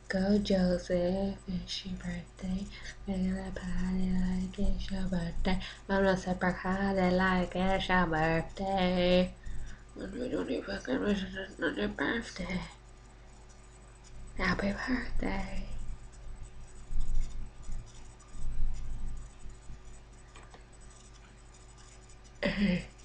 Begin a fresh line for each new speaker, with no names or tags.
Go Joseph, it's your birthday. We're gonna party like it's your birthday. I'm gonna super party like it's your birthday. We don't even fucking wish it on your birthday. Happy birthday.